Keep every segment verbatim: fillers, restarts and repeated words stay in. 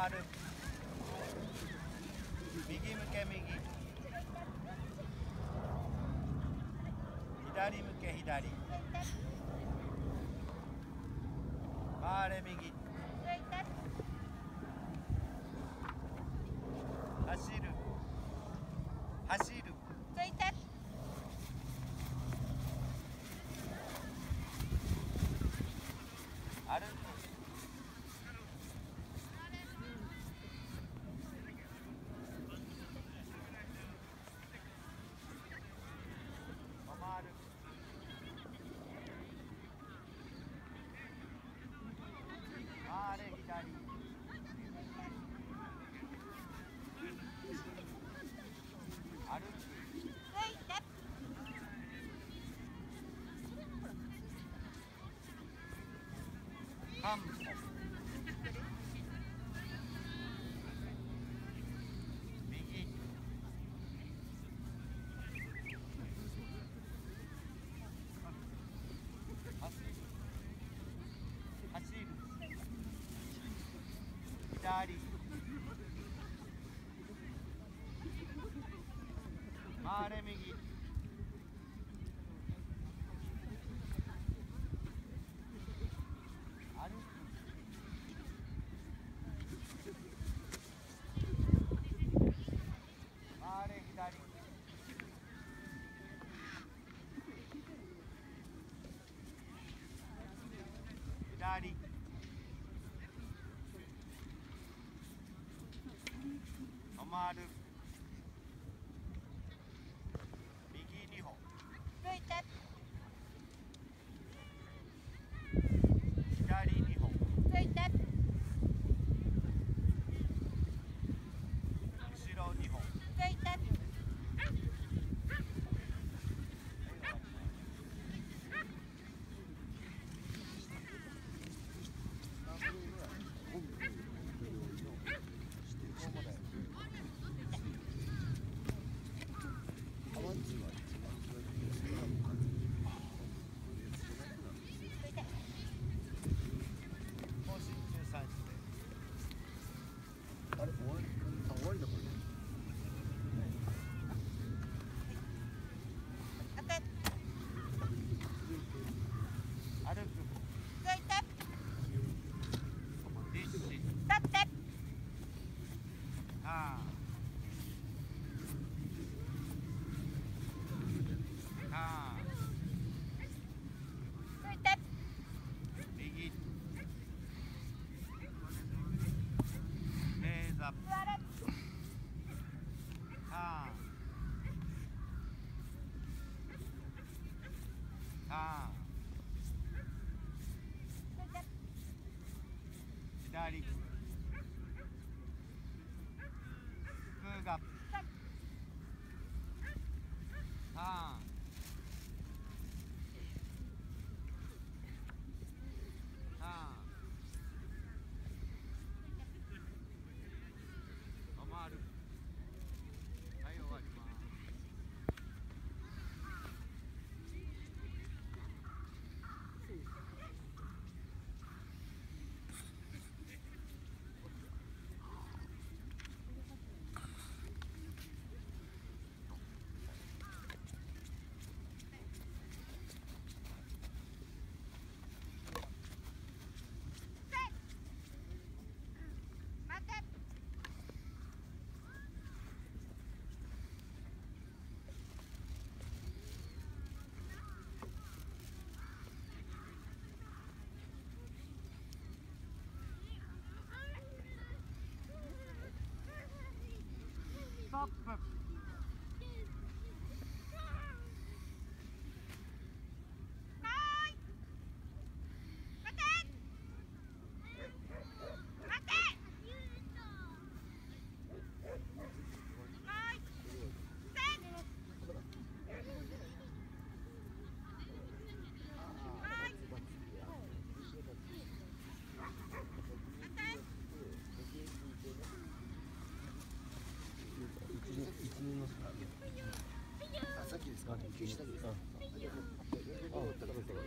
回る。右向け右。左向け左。回れ右。走る。走る。歩く。止まる。回れ左。歩く。半歩。右。走る。走る。左。回れ右。歩く。回れ左。左。止まる。右に歩。左に歩。後ろに歩。更新中さんして。 あれ終わり、あ、終わりだこれ。 歩く。立志。ターン。ターン。右。レーザー。ターン。ターン。左。空が。ターン。ターン。止まる。はい、終わります。ストップ。 一年のあ、さっきですか。下です。あ、あ、高さが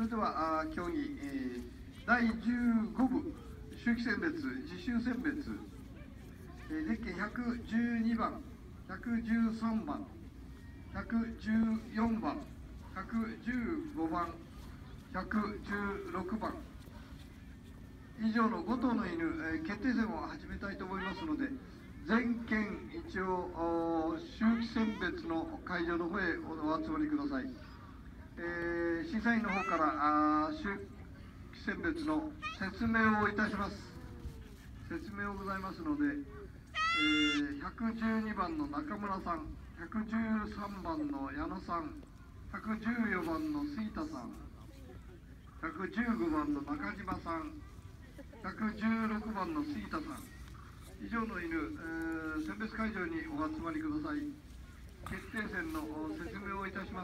れではあ競技、えー、だいじゅうご部秋季選別自主選別、えー、ゼッケンひゃくじゅうにばん、ひゃくじゅうさんばん、ひゃくじゅうよんばん、ひゃくじゅうごばん、ひゃくじゅうろくばん以上のご頭の犬、えー、決定戦を始めたいと思いますので、全県一応秋季選別の会場の方へお集まりください。えー、審査員の方からあ秋季選別の説明をいたします。説明をございますので、えー、ひゃくじゅうにばんの中村さん、ひゃくじゅうさんばんの矢野さん、ひゃくじゅうよんばんの杉田さん、ひゃくじゅうごばんの中島さん、ひゃくじゅうろくばんの杉田さん、以上の犬、えー、選別会場にお集まりください。決定戦の説明をいたします。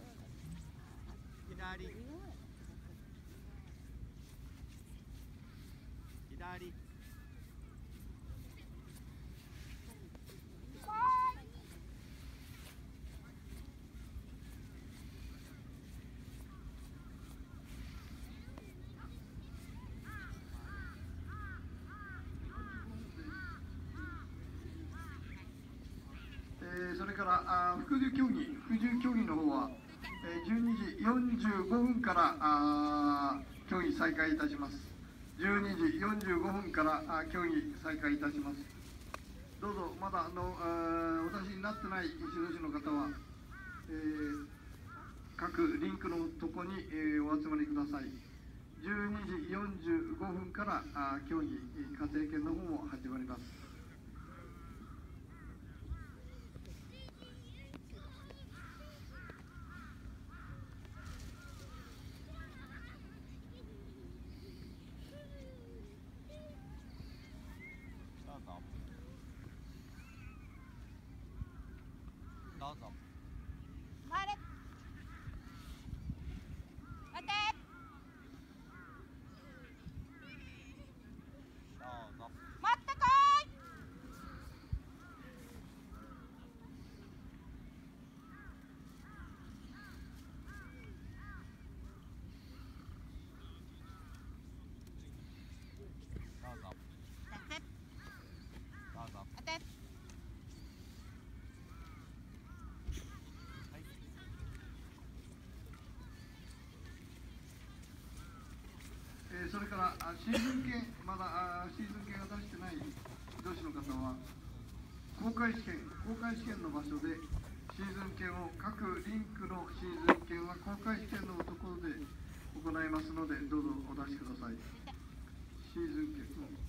左左えー、それからあ副重競技、副重競技の方は、えー、じゅうにじよんじゅうごふんからあ競技再開いたします。じゅうにじよんじゅうごふんからあ競技再開いたします。どうぞまだあのお出しになってない指導士の方は、えー、各リンクのとこに、えー、お集まりください。じゅうにじよんじゅうごふんからあ競技家庭犬の方も始まります。 どうぞ。 回れ。待て。 どうぞ。 待ってこい。 どうぞ。 待って。 どうぞ。 待て。 えー、それからあシーズン券、まだあシーズン券が出してない指導士の方は、公開試験、公開試験の場所でシーズン券を、各リンクのシーズン券は公開試験のところで行いますので、どうぞお出しください。シーズン券、うん